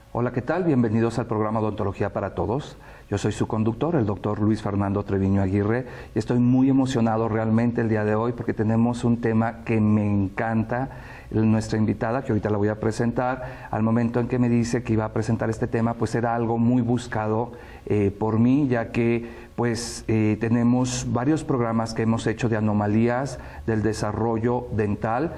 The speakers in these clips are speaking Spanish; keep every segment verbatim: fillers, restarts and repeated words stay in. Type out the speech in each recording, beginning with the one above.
Hola, ¿qué tal? Bienvenidos al programa Odontología para Todos. Yo soy su conductor, el doctor Luis Fernando Treviño Aguirre, y estoy muy emocionado realmente el día de hoy porque tenemos un tema que me encanta. Nuestra invitada, que ahorita la voy a presentar, al momento en que me dice que iba a presentar este tema, pues era algo muy buscado eh, por mí, ya que pues eh, tenemos varios programas que hemos hecho de anomalías del desarrollo dental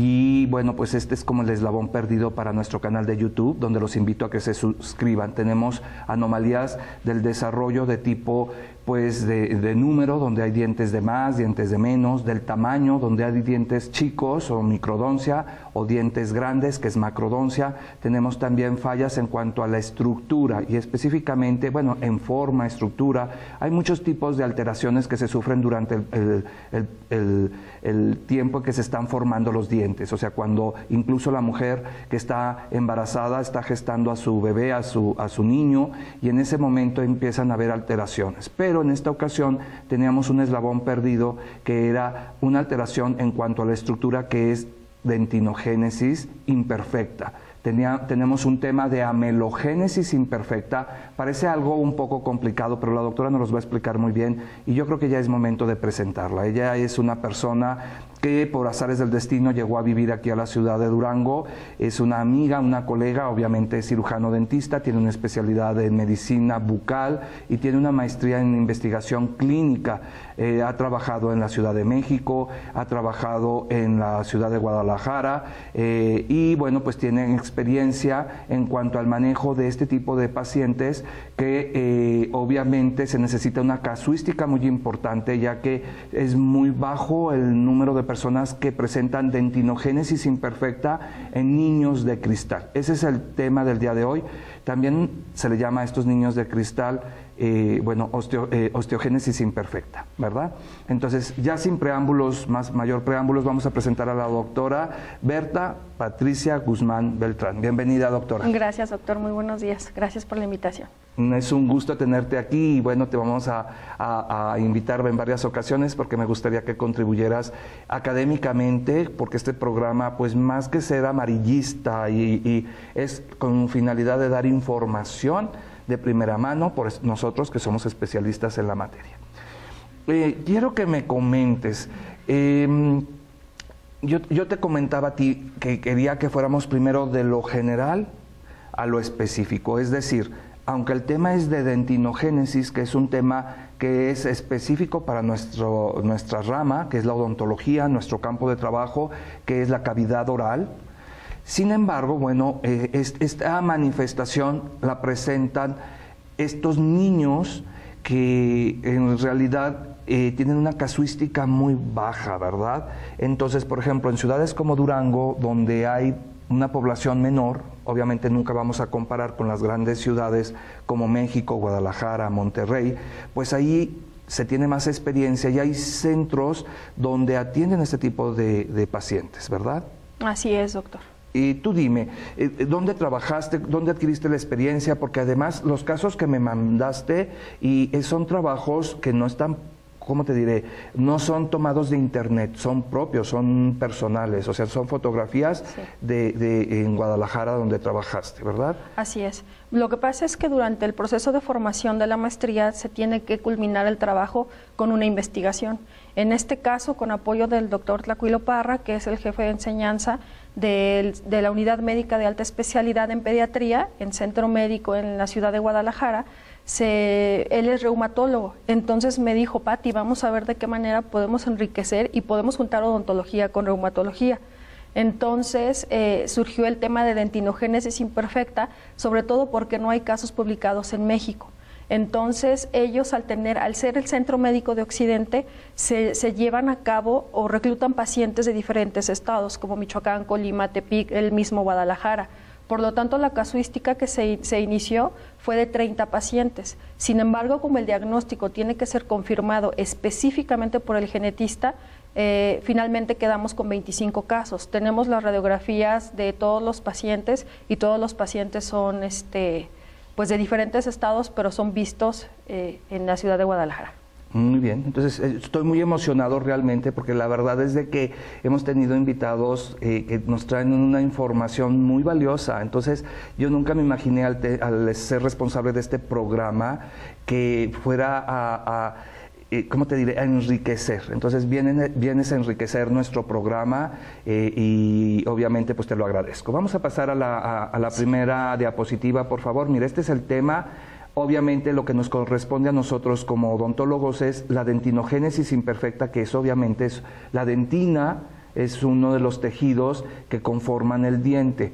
y bueno, pues este es como el eslabón perdido para nuestro canal de YouTube, donde los invito a que se suscriban. Tenemos anomalías del desarrollo de tipo pues de, de número, donde hay dientes de más, dientes de menos, del tamaño, donde hay dientes chicos o microdoncia, o dientes grandes, que es macrodoncia. Tenemos también fallas en cuanto a la estructura y específicamente, bueno, en forma, estructura. Hay muchos tipos de alteraciones que se sufren durante el, el, el, el, el tiempo que se están formando los dientes. O sea, cuando incluso la mujer que está embarazada está gestando a su bebé, a su, a su niño, y en ese momento empiezan a haber alteraciones. Pero en esta ocasión teníamos un eslabón perdido que era una alteración en cuanto a la estructura, que es dentinogénesis imperfecta. Tenía, tenemos un tema de amelogénesis imperfecta. Parece algo un poco complicado, pero la doctora nos los va a explicar muy bien y yo creo que ya es momento de presentarla. Ella es una persona que por azares del destino llegó a vivir aquí a la ciudad de Durango. Es una amiga, una colega, obviamente es cirujano dentista, tiene una especialidad en medicina bucal y tiene una maestría en investigación clínica. Eh, ha trabajado en la Ciudad de México, ha trabajado en la ciudad de Guadalajara eh, y bueno, pues tiene experiencia en cuanto al manejo de este tipo de pacientes que eh, obviamente se necesita una casuística muy importante, ya que es muy bajo el número de personas que presentan dentinogénesis imperfecta en niños de cristal. Ese es el tema del día de hoy. También se le llama a estos niños de cristal Eh, bueno, osteo, eh, osteogénesis imperfecta, ¿verdad? Entonces, ya sin preámbulos, más mayor preámbulos, vamos a presentar a la doctora Berta Patricia Guzmán Beltrán. Bienvenida, doctora. Gracias, doctor. Muy buenos días. Gracias por la invitación. Es un gusto tenerte aquí y bueno, te vamos a, a, a invitar en varias ocasiones porque me gustaría que contribuyeras académicamente, porque este programa, pues más que ser amarillista y, y es con finalidad de dar información de primera mano por nosotros que somos especialistas en la materia. Eh, quiero que me comentes, eh, yo, yo te comentaba a ti que quería que fuéramos primero de lo general a lo específico, es decir, aunque el tema es de dentinogénesis, que es un tema que es específico para nuestro, nuestra rama, que es la odontología, nuestro campo de trabajo, que es la cavidad oral. Sin embargo, bueno, eh, es, esta manifestación la presentan estos niños que en realidad eh, tienen una casuística muy baja, ¿verdad? Entonces, por ejemplo, en ciudades como Durango, donde hay una población menor, obviamente nunca vamos a comparar con las grandes ciudades como México, Guadalajara, Monterrey, pues ahí se tiene más experiencia y hay centros donde atienden este tipo de, de pacientes, ¿verdad? Así es, doctor. Y tú dime, ¿dónde trabajaste, dónde adquiriste la experiencia? Porque además los casos que me mandaste y son trabajos que no están, ¿cómo te diré? No son tomados de internet, son propios, son personales, o sea, son fotografías sí. de, de, en Guadalajara donde trabajaste, ¿verdad? Así es. Lo que pasa es que durante el proceso de formación de la maestría se tiene que culminar el trabajo con una investigación. En este caso, con apoyo del doctor Tlacuilo Parra, que es el jefe de enseñanza de, de la Unidad Médica de Alta Especialidad en Pediatría, en Centro Médico en la ciudad de Guadalajara. Se, él es reumatólogo, entonces me dijo, Pati, vamos a ver de qué manera podemos enriquecer y podemos juntar odontología con reumatología. Entonces eh, surgió el tema de dentinogénesis imperfecta, sobre todo porque no hay casos publicados en México. Entonces ellos al tener, al ser el Centro Médico de Occidente, se, se llevan a cabo o reclutan pacientes de diferentes estados, como Michoacán, Colima, Tepic, el mismo Guadalajara. Por lo tanto, la casuística que se, se inició fue de treinta pacientes. Sin embargo, como el diagnóstico tiene que ser confirmado específicamente por el genetista, eh, finalmente quedamos con veinticinco casos. Tenemos las radiografías de todos los pacientes y todos los pacientes son este, pues de diferentes estados, pero son vistos eh, en la ciudad de Guadalajara. Muy bien, entonces estoy muy emocionado realmente porque la verdad es de que hemos tenido invitados eh, que nos traen una información muy valiosa. Entonces yo nunca me imaginé al, te, al ser responsable de este programa que fuera a, a eh, ¿cómo te diré?, a enriquecer. Entonces vienen, vienes a enriquecer nuestro programa eh, y obviamente pues te lo agradezco. Vamos a pasar a la, a, a la primera diapositiva, por favor. Mira, este es el tema. Obviamente lo que nos corresponde a nosotros como odontólogos es la dentinogénesis imperfecta, que es obviamente es, la dentina es uno de los tejidos que conforman el diente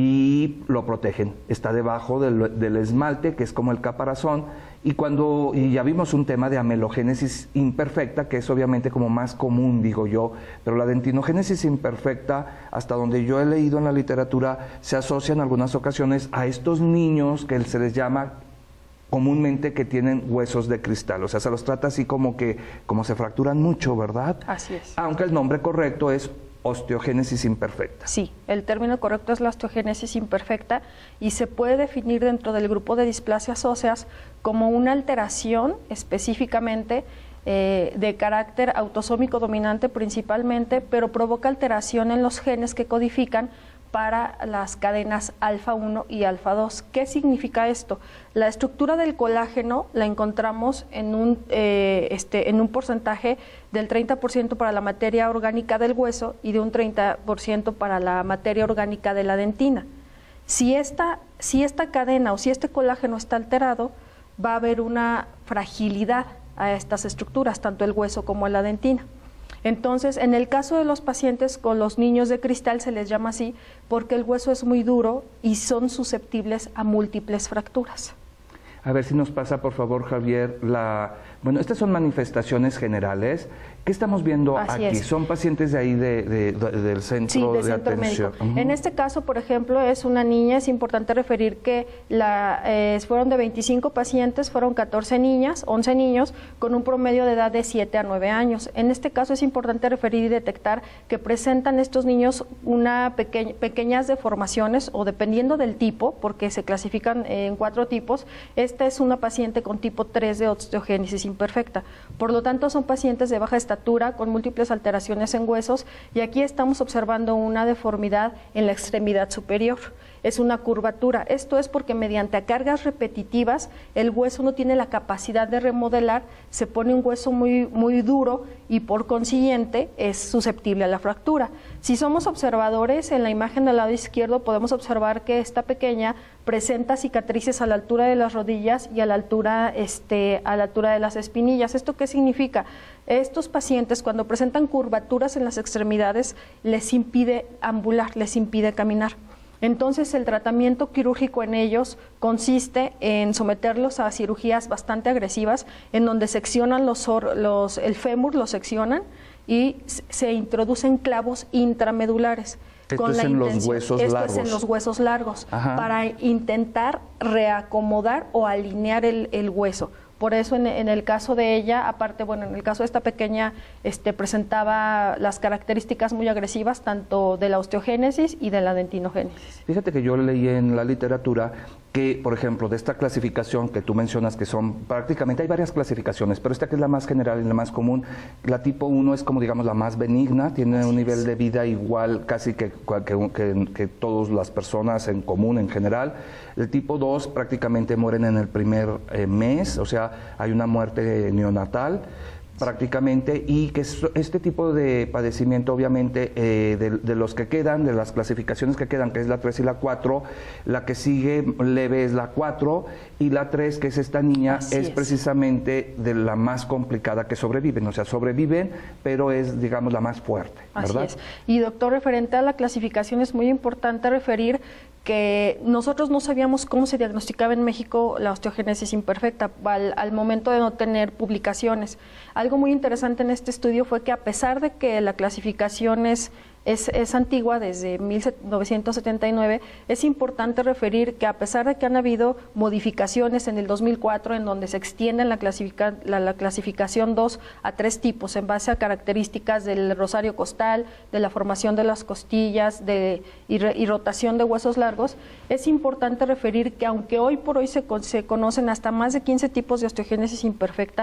y lo protegen. Está debajo del, del esmalte, que es como el caparazón, y cuando y ya vimos un tema de amelogénesis imperfecta, que es obviamente como más común, digo yo, pero la dentinogénesis imperfecta, hasta donde yo he leído en la literatura, se asocia en algunas ocasiones a estos niños que se les llama comúnmente que tienen huesos de cristal, o sea, se los trata así como que como se fracturan mucho, ¿verdad? Así es. Aunque el nombre correcto es osteogénesis imperfecta. Sí, el término correcto es la osteogénesis imperfecta y se puede definir dentro del grupo de displasias óseas como una alteración específicamente eh, de carácter autosómico dominante principalmente, pero provoca alteración en los genes que codifican para las cadenas alfa uno y alfa dos. ¿Qué significa esto? La estructura del colágeno la encontramos en un, eh, este, en un porcentaje del treinta por ciento para la materia orgánica del hueso y de un treinta por ciento para la materia orgánica de la dentina. Si esta, si esta cadena o si este colágeno está alterado, va a haber una fragilidad a estas estructuras, tanto el hueso como la dentina. Entonces, en el caso de los pacientes con los niños de cristal se les llama así porque el hueso es muy duro y son susceptibles a múltiples fracturas. A ver si nos pasa, por favor, Javier, la... Bueno, estas son manifestaciones generales. ¿Qué estamos viendo Así aquí? Es. ¿Son pacientes de ahí de, de, de, del centro sí, de, de centro atención? Médico. Uh-huh. En este caso, por ejemplo, es una niña. Es importante referir que la, eh, fueron de veinticinco pacientes, fueron catorce niñas, once niños, con un promedio de edad de siete a nueve años. En este caso es importante referir y detectar que presentan estos niños una peque pequeñas deformaciones, o dependiendo del tipo, porque se clasifican en cuatro tipos. Esta es una paciente con tipo tres de osteogénesis imperfecta. Por lo tanto, son pacientes de baja estatura con múltiples alteraciones en huesos, y aquí estamos observando una deformidad en la extremidad superior. Es una curvatura. Esto es porque mediante cargas repetitivas el hueso no tiene la capacidad de remodelar, se pone un hueso muy, muy duro y por consiguiente es susceptible a la fractura. Si somos observadores, en la imagen del lado izquierdo podemos observar que esta pequeña presenta cicatrices a la altura de las rodillas y a la altura, este, a la altura de las espinillas. ¿Esto qué significa? Estos pacientes, cuando presentan curvaturas en las extremidades, les impide ambular, les impide caminar. Entonces, el tratamiento quirúrgico en ellos consiste en someterlos a cirugías bastante agresivas, en donde seccionan los, los el fémur, lo seccionan y se introducen clavos intramedulares. Esto con es la en los intención, huesos esto largos. es en los huesos largos, Ajá. para intentar reacomodar o alinear el, el hueso. Por eso en, en el caso de ella, aparte, bueno, en el caso de esta pequeña, este, presentaba las características muy agresivas tanto de la osteogénesis y de la dentinogénesis. Fíjate que yo leí en la literatura que, por ejemplo, de esta clasificación que tú mencionas, que son prácticamente, hay varias clasificaciones, pero esta que es la más general y la más común, la tipo uno es como, digamos, la más benigna, tiene Así un nivel es. de vida igual casi que, que, que, que todas las personas en común en general. El tipo dos prácticamente mueren en el primer eh, mes, o sea, hay una muerte neonatal prácticamente, y que este tipo de padecimiento obviamente eh, de, de los que quedan, de las clasificaciones que quedan, que es la tres y la cuatro, la que sigue leve es la cuatro, y la tres, que es esta niña, es, es precisamente de la más complicada que sobreviven, o sea, sobreviven, pero es, digamos, la más fuerte, ¿verdad? Así es. Y doctor, referente a la clasificación, es muy importante referir que nosotros no sabíamos cómo se diagnosticaba en México la osteogénesis imperfecta al, al momento de no tener publicaciones. Algo muy interesante en este estudio fue que, a pesar de que la clasificación es Es, es antigua, desde mil novecientos setenta y nueve, es importante referir que, a pesar de que han habido modificaciones en el dos mil cuatro, en donde se extiende la, clasifica, la, la clasificación dos a tres tipos, en base a características del rosario costal, de la formación de las costillas de, y, re, y rotación de huesos largos, es importante referir que, aunque hoy por hoy se, se conocen hasta más de quince tipos de osteogénesis imperfecta,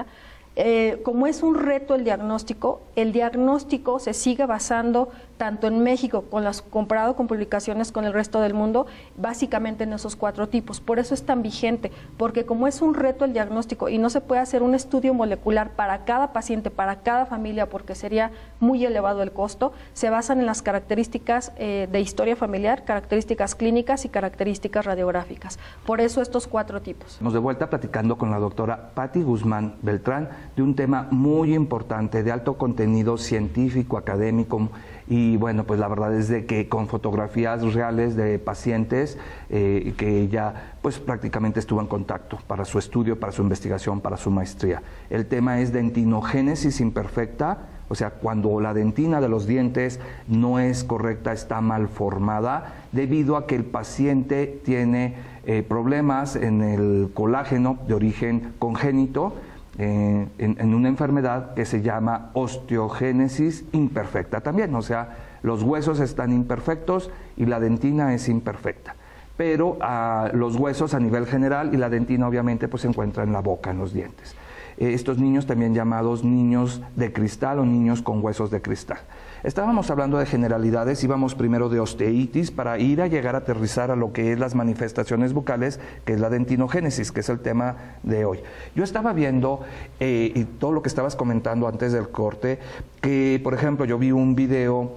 Eh, como es un reto el diagnóstico, el diagnóstico se sigue basando tanto en México, con las, comparado con publicaciones con el resto del mundo, básicamente en esos cuatro tipos. Por eso es tan vigente, porque como es un reto el diagnóstico y no se puede hacer un estudio molecular para cada paciente, para cada familia, porque sería muy elevado el costo, se basan en las características eh, de historia familiar, características clínicas y características radiográficas. Por eso estos cuatro tipos. Nos de vuelta platicando con la doctora Patti Guzmán Beltrán de un tema muy importante, de alto contenido científico, académico, y bueno, pues la verdad es de que con fotografías reales de pacientes eh, que ella pues prácticamente estuvo en contacto para su estudio, para su investigación, para su maestría. El tema es dentinogénesis imperfecta, o sea, cuando la dentina de los dientes no es correcta, está mal formada, debido a que el paciente tiene eh, problemas en el colágeno de origen congénito, Eh, en, en una enfermedad que se llama osteogénesis imperfecta también, o sea, los huesos están imperfectos y la dentina es imperfecta, pero uh, los huesos a nivel general y la dentina obviamente pues se encuentra en la boca, en los dientes. Eh, estos niños también llamados niños de cristal o niños con huesos de cristal. Estábamos hablando de generalidades, íbamos primero de osteitis para ir a llegar a aterrizar a lo que es las manifestaciones bucales, que es la dentinogénesis, que es el tema de hoy. Yo estaba viendo, eh, y todo lo que estabas comentando antes del corte, que por ejemplo yo vi un video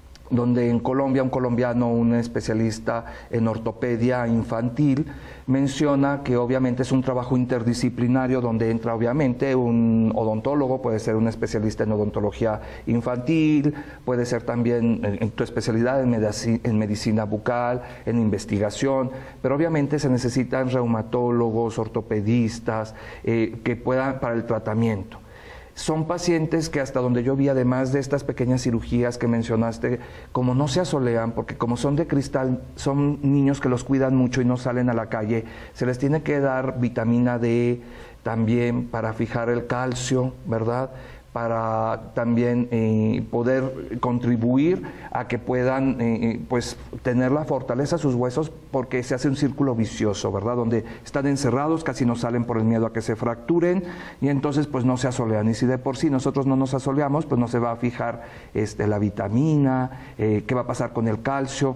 donde en Colombia un colombiano, un especialista en ortopedia infantil, menciona que obviamente es un trabajo interdisciplinario donde entra obviamente un odontólogo, puede ser un especialista en odontología infantil, puede ser también en, en tu especialidad en medicina, en medicina bucal, en investigación, pero obviamente se necesitan reumatólogos, ortopedistas, eh, que puedan para el tratamiento. Son pacientes que hasta donde yo vi, además de estas pequeñas cirugías que mencionaste, como no se asolean, porque como son de cristal, son niños que los cuidan mucho y no salen a la calle, se les tiene que dar vitamina D también para fijar el calcio, ¿verdad?, para también eh, poder contribuir a que puedan eh, pues tener la fortaleza sus huesos, porque se hace un círculo vicioso, ¿verdad?, donde están encerrados, casi no salen por el miedo a que se fracturen y entonces pues no se asolean, y si de por sí nosotros no nos asoleamos, pues no se va a fijar este, la vitamina, eh, qué va a pasar con el calcio.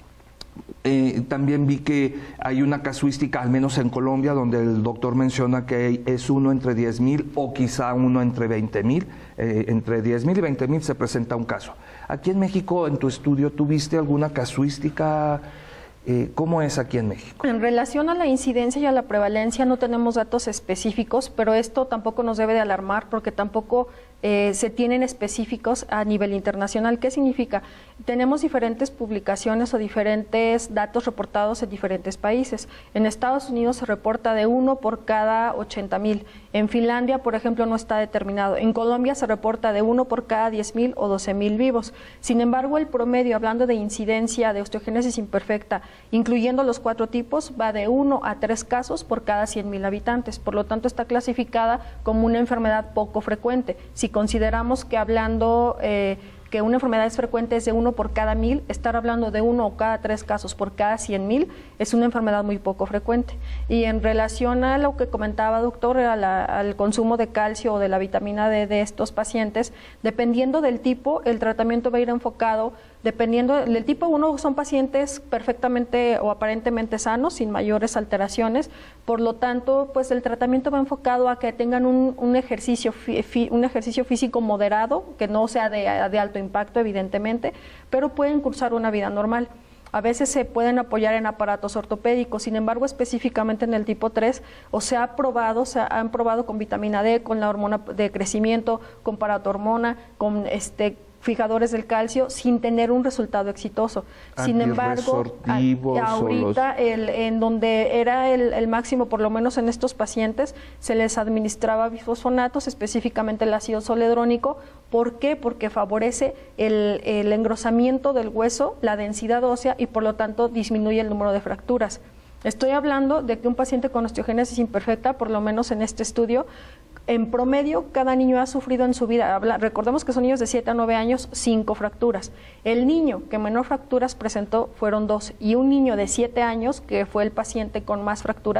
Eh, también vi que hay una casuística, al menos en Colombia, donde el doctor menciona que es uno entre diez mil o quizá uno entre veinte mil. Eh, entre diez mil y veinte mil se presenta un caso. Aquí en México, en tu estudio, ¿tuviste alguna casuística? Eh, ¿Cómo es aquí en México? En relación a la incidencia y a la prevalencia no tenemos datos específicos, pero esto tampoco nos debe de alarmar porque tampoco eh, se tienen específicos a nivel internacional. ¿Qué significa? Tenemos diferentes publicaciones o diferentes datos reportados en diferentes países. En Estados Unidos se reporta de uno por cada ochenta mil. En Finlandia, por ejemplo, no está determinado. En Colombia se reporta de uno por cada diez mil o doce mil vivos. Sin embargo, el promedio, hablando de incidencia de osteogénesis imperfecta, incluyendo los cuatro tipos, va de uno a tres casos por cada cien mil habitantes. Por lo tanto, está clasificada como una enfermedad poco frecuente. Si consideramos que hablando eh, que una enfermedad es frecuente es de uno por cada mil, estar hablando de uno o cada tres casos por cada cien mil es una enfermedad muy poco frecuente. Y en relación a lo que comentaba, doctor, a la, al consumo de calcio o de la vitamina D de estos pacientes, dependiendo del tipo, el tratamiento va a ir enfocado. Dependiendo del tipo uno, son pacientes perfectamente o aparentemente sanos, sin mayores alteraciones, por lo tanto, pues el tratamiento va enfocado a que tengan un, un, ejercicio, fi, un ejercicio físico moderado, que no sea de, de alto impacto, evidentemente, pero pueden cursar una vida normal. A veces se pueden apoyar en aparatos ortopédicos, sin embargo, específicamente en el tipo tres, o se ha probado, se han probado con vitamina D, con la hormona de crecimiento, con paratormona, con este fijadores del calcio, sin tener un resultado exitoso. Sin embargo, a, ahorita el, en donde era el, el máximo, por lo menos en estos pacientes, se les administraba bifosfonatos, específicamente el ácido zoledrónico. ¿Por qué? Porque favorece el, el engrosamiento del hueso, la densidad ósea y por lo tanto disminuye el número de fracturas. Estoy hablando de que un paciente con osteogénesis imperfecta, por lo menos en este estudio, en promedio, cada niño ha sufrido en su vida, recordemos que son niños de siete a nueve años, cinco fracturas. El niño que menor fracturas presentó fueron dos, y un niño de siete años, que fue el paciente con más fracturas,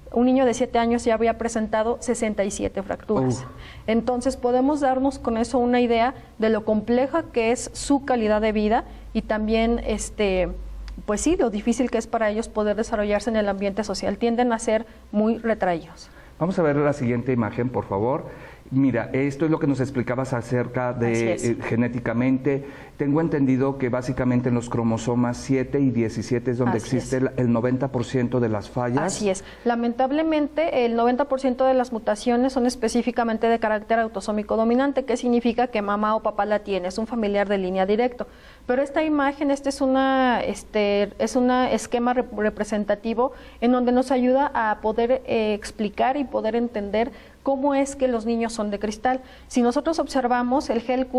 un niño de siete años ya había presentado sesenta y siete fracturas. Uh. Entonces podemos darnos con eso una idea de lo compleja que es su calidad de vida y también, este, pues sí, lo difícil que es para ellos poder desarrollarse en el ambiente social. Tienden a ser muy retraídos. Vamos a ver la siguiente imagen, por favor. Mira, esto es lo que nos explicabas acerca de eh, genéticamente. Tengo entendido que básicamente en los cromosomas siete y diecisiete es donde Así existe es. el, el noventa por ciento de las fallas. Así es. Lamentablemente, el noventa por ciento de las mutaciones son específicamente de carácter autosómico dominante, que significa que mamá o papá la tiene, es un familiar de línea directo. Pero esta imagen, este es una, este, es un esquema rep representativo en donde nos ayuda a poder eh, explicar y poder entender cómo es que los niños son de cristal. Si nosotros observamos el gen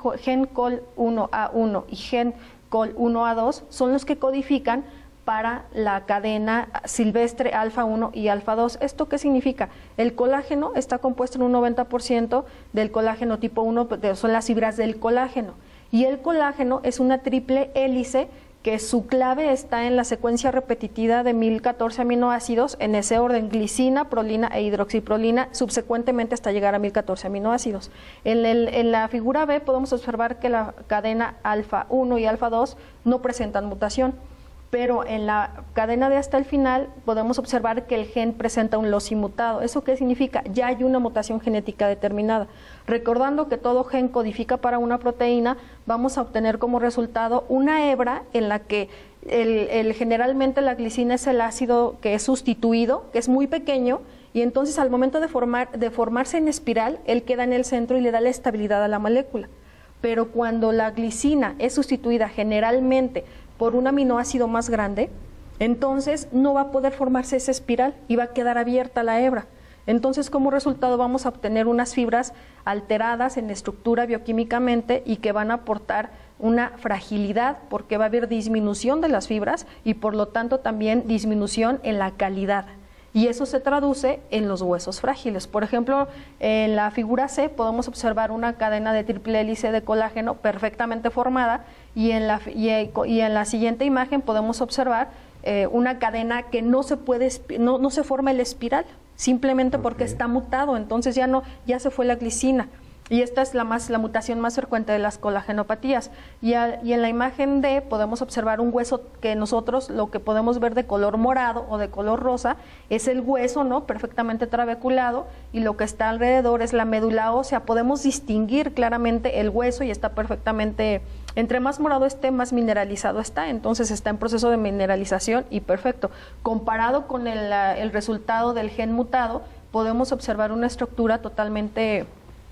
col uno A uno y gen col uno A dos son los que codifican para la cadena silvestre alfa uno y alfa dos. ¿Esto qué significa? El colágeno está compuesto en un noventa por ciento del colágeno tipo uno, son las fibras del colágeno. Y el colágeno es una triple hélice que su clave está en la secuencia repetitiva de mil catorce aminoácidos, en ese orden, glicina, prolina e hidroxiprolina, subsecuentemente hasta llegar a mil catorce aminoácidos. En, el, en la figura B podemos observar que la cadena alfa uno y alfa dos no presentan mutación, pero en la cadena de hasta el final podemos observar que el gen presenta un loci mutado. ¿Eso qué significa? Ya hay una mutación genética determinada. Recordando que todo gen codifica para una proteína, vamos a obtener como resultado una hebra en la que el, el, generalmente la glicina es el ácido que es sustituido, que es muy pequeño, y entonces al momento de, formar, de formarse en espiral, él queda en el centro y le da la estabilidad a la molécula. Pero cuando la glicina es sustituida generalmente por un aminoácido más grande, entonces no va a poder formarse esa espiral y va a quedar abierta la hebra. Entonces, como resultado vamos a obtener unas fibras alteradas en estructura bioquímicamente y que van a aportar una fragilidad porque va a haber disminución de las fibras y por lo tanto también disminución en la calidad. Y eso se traduce en los huesos frágiles. Por ejemplo, en la figura C podemos observar una cadena de triple hélice de colágeno perfectamente formada y en la, y, y en la siguiente imagen podemos observar eh, una cadena que no se puede, no, no se forma el espiral, simplemente porque okay. está mutado, entonces ya no, ya se fue la glicina. Y esta es la, más, la mutación más frecuente de las colagenopatías. Y, a, y en la imagen D podemos observar un hueso que nosotros lo que podemos ver de color morado o de color rosa es el hueso, ¿no? Perfectamente trabeculado, y lo que está alrededor es la médula ósea. Podemos distinguir claramente el hueso y está perfectamente, entre más morado esté, más mineralizado está, entonces está en proceso de mineralización y perfecto. Comparado con el, el resultado del gen mutado, podemos observar una estructura totalmente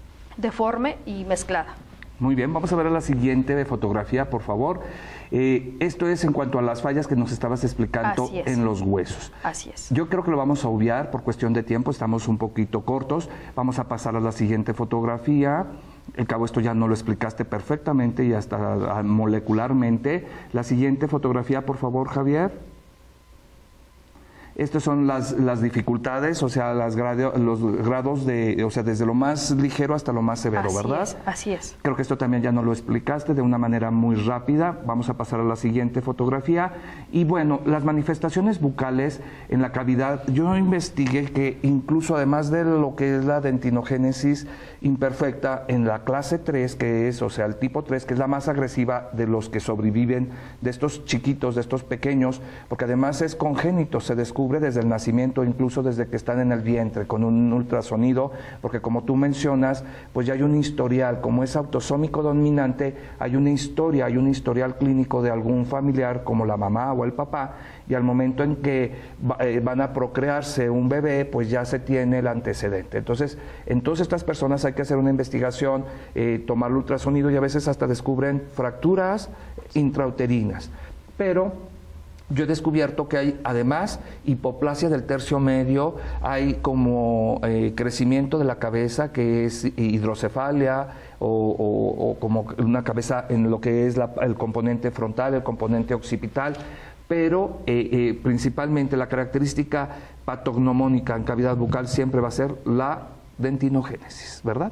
deforme y mezclada. Muy bien, vamos a ver la siguiente fotografía, por favor. Eh, esto es en cuanto a las fallas que nos estabas explicando en los huesos. Así es. Yo creo que lo vamos a obviar por cuestión de tiempo, estamos un poquito cortos. Vamos a pasar a la siguiente fotografía. Al cabo esto ya no lo explicaste perfectamente y hasta molecularmente. La siguiente fotografía, por favor, Javier. Estas son las, las dificultades, o sea, las grado, los grados de, o sea, desde lo más ligero hasta lo más severo, así ¿verdad? Es, así es. Creo que esto también ya nos lo explicaste de una manera muy rápida. Vamos a pasar a la siguiente fotografía. Y bueno, las manifestaciones bucales en la cavidad, yo investigué que incluso además de lo que es la dentinogénesis imperfecta, en la clase tres, que es, o sea, el tipo tres, que es la más agresiva de los que sobreviven, de estos chiquitos, de estos pequeños, porque además es congénito, se descubre desde el nacimiento, incluso desde que están en el vientre, con un ultrasonido, porque como tú mencionas, pues ya hay un historial, como es autosómico dominante, hay una historia, hay un historial clínico de algún familiar, como la mamá o el papá, y al momento en que eh, van a procrearse un bebé, pues ya se tiene el antecedente. Entonces, en todas estas personas hay que hacer una investigación, eh, tomar el ultrasonido y a veces hasta descubren fracturas intrauterinas. Pero yo he descubierto que hay además hipoplasia del tercio medio, hay como eh, crecimiento de la cabeza que es hidrocefalia o, o, o como una cabeza en lo que es la, el componente frontal, el componente occipital, pero eh, eh, principalmente la característica patognomónica en cavidad bucal siempre va a ser la dentinogénesis, ¿verdad?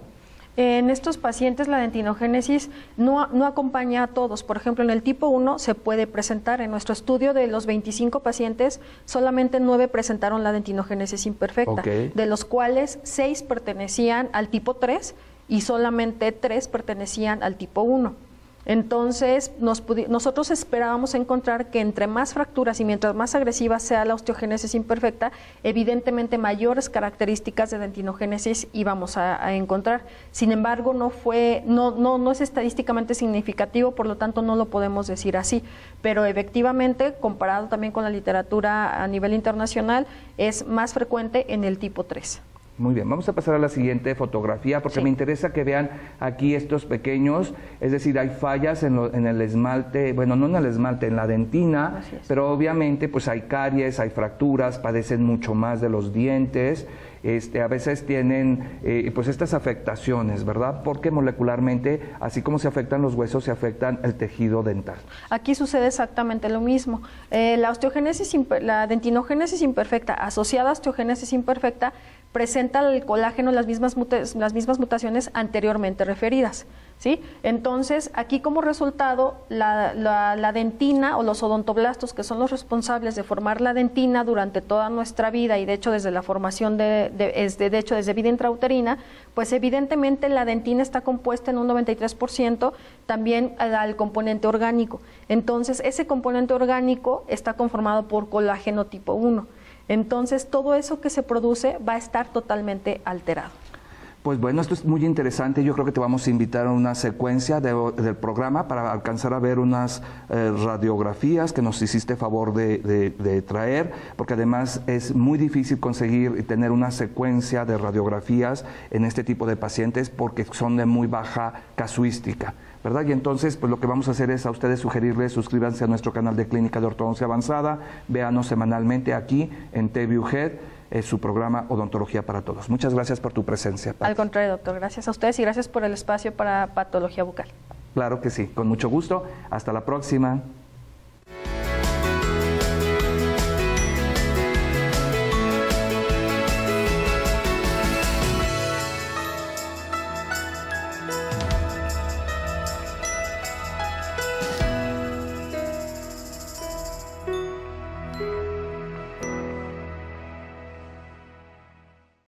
En estos pacientes la dentinogénesis no, no acompaña a todos. Por ejemplo, en el tipo uno se puede presentar. En nuestro estudio de los veinticinco pacientes, solamente nueve presentaron la dentinogénesis imperfecta, okay. de los cuales seis pertenecían al tipo tres y solamente tres pertenecían al tipo uno. Entonces, nos nosotros esperábamos encontrar que entre más fracturas y mientras más agresiva sea la osteogénesis imperfecta, evidentemente mayores características de dentinogénesis íbamos a, a encontrar. Sin embargo, no fue, no, no, no es estadísticamente significativo, por lo tanto no lo podemos decir así. Pero efectivamente, comparado también con la literatura a nivel internacional, es más frecuente en el tipo tres. Muy bien, vamos a pasar a la siguiente fotografía porque sí. me interesa que vean aquí estos pequeños, es decir, hay fallas en, lo, en el esmalte, bueno, no en el esmalte, en la dentina, pero obviamente pues hay caries, hay fracturas, padecen mucho más de los dientes, este, a veces tienen eh, pues estas afectaciones, ¿verdad? Porque molecularmente, así como se afectan los huesos, se afectan el tejido dental. Aquí sucede exactamente lo mismo. Eh, la osteogénesis, la dentinogénesis imperfecta asociada a osteogénesis imperfecta presenta el colágeno las mismas, las mismas mutaciones anteriormente referidas, ¿sí? Entonces, aquí como resultado, la, la, la dentina o los odontoblastos, que son los responsables de formar la dentina durante toda nuestra vida y de hecho desde la formación, de, de, de, de hecho desde vida intrauterina, pues evidentemente la dentina está compuesta en un noventa y tres por ciento también al, al componente orgánico. Entonces, ese componente orgánico está conformado por colágeno tipo uno. Entonces, todo eso que se produce va a estar totalmente alterado. Pues bueno, esto es muy interesante. Yo creo que te vamos a invitar a una secuencia de, del programa para alcanzar a ver unas eh, radiografías que nos hiciste favor de, de, de traer, porque además es muy difícil conseguir y tener una secuencia de radiografías en este tipo de pacientes porque son de muy baja casuística, ¿verdad? Y entonces, pues lo que vamos a hacer es a ustedes sugerirles, suscríbanse a nuestro canal de Clínica de Ortodoncia Avanzada, véanos semanalmente aquí en T V U Head, es su programa Odontología para Todos. Muchas gracias por tu presencia, Pati. Al contrario, doctor, gracias a ustedes y gracias por el espacio para patología bucal. Claro que sí, con mucho gusto. Hasta la próxima. Thank you.